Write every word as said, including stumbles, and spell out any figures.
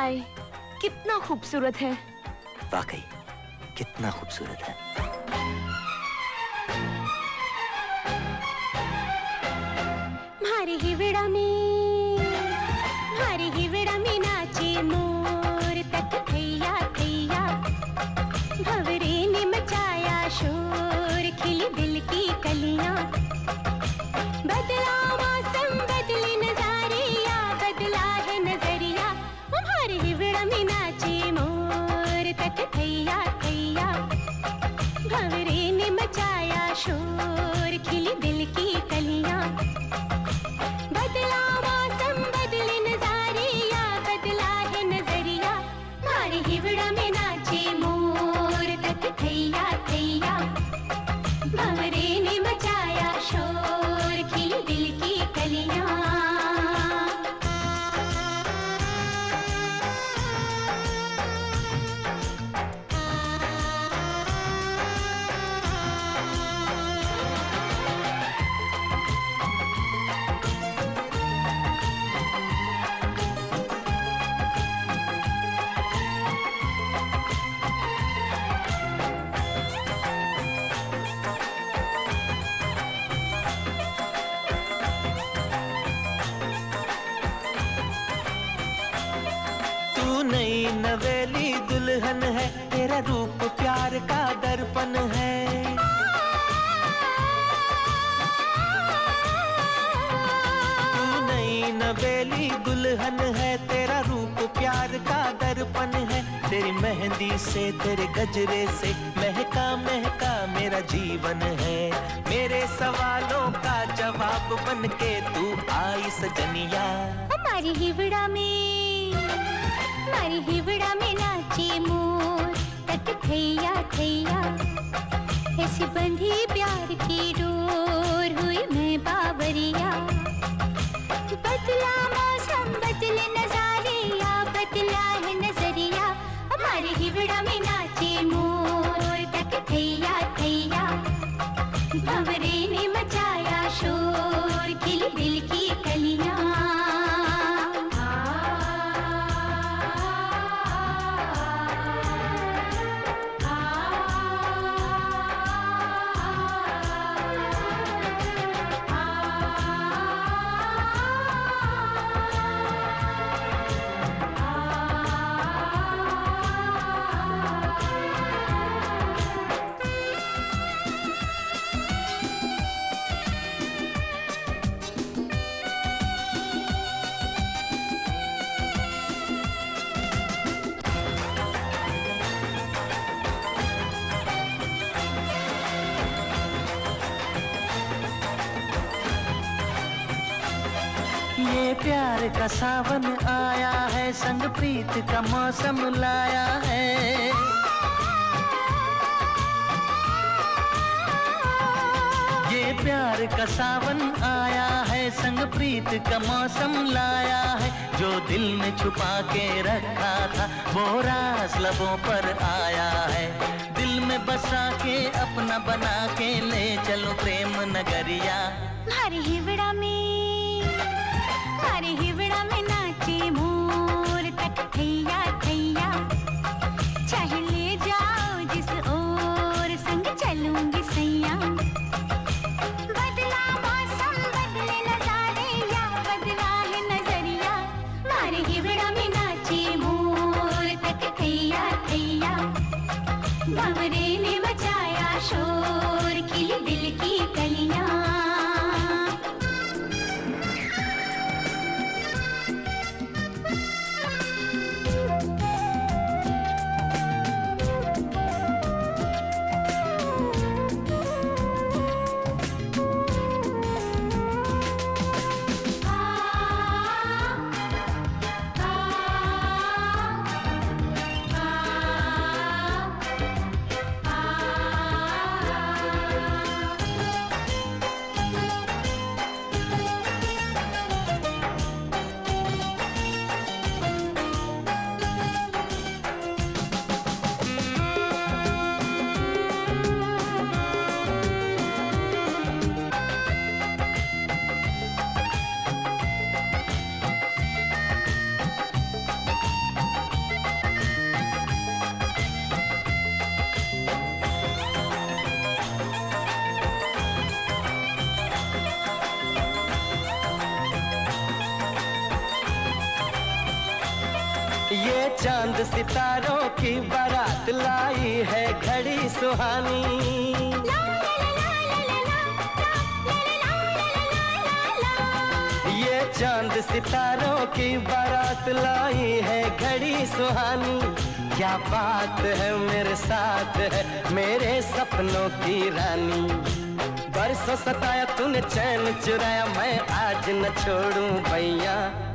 हाय, कितना खूबसूरत है। वाकई कितना खूबसूरत है। मारे हिवड़ा में, मारे हिवड़ा में नाचे मोर तक थैया थैया, भंवरे ने मचाया शोर, खिली दिल की कलियां, बदला मौसम बदले नजारे, या बदला है नजरिया। हमारे हिवड़ा में नाचे मोर तक थैया थैया, भंवरे ने मचाया शोर, खिली दिल की कलियां, बदला मौसम बदले नजारे, या बदला है नजरिया। हमारे हिवड़ा में नाचे मोर तक थैया थैया, भंवरे ने मचाया शोर, खिली दिल की कलियां। नई नवेली दुल्हन है, तेरा रूप प्यार का दर्पण है। तू नई नवेली दुल्हन है, तेरा रूप प्यार का दर्पण है। तेरी मेहंदी से, तेरे गजरे से महका महका मेरा जीवन है। मेरे सवालों का जवाब बन के तू आई सजनिया। हमारी हिवड़ा में, हमारी हिवड़ा में नाचे मोर तक थैया थैया, ऐसी बंधी प्यार की डोर, हुई मैं बावरिया। बदला मौसम बदले नजारे, या बदला है नजरिया। हमारे हिवड़ा में नाचे मोर तक थैया थैया, भंवरे ने मचाया शोर, खिली दिल की कलियां। ये प्यार का सावन आया है, संग प्रीत का मौसम लाया है। ये प्यार का सावन आया है, संग प्रीत का मौसम लाया है। जो दिल में छुपा के रखा था, वो राज लबों पर आया है। दिल में बसा के अपना बना के ले चलो प्रेम नगरिया। हमारे हिवड़ा में, हमारे हिवड़ा में नाचे मोर तक थैया थैया, चाहे ले जाओ जिस ओर, संग चलूंगी सैया। बदला मौसम बदले नजारे, या बदला है नजरिया। हमारे हिवड़ा में नाचे मोर तक थैया थैया, भंवरे ने मचाया शोर, खिली दिल की कलियां। ये चांद सितारों की बारात लाई है घड़ी सुहानी। ये चांद सितारों की बारात लाई है घड़ी सुहानी। क्या बात है मेरे साथ है मेरे सपनों की रानी। बरसों सताया तूने चैन चुराया मैं आज न छोड़ूं भैया।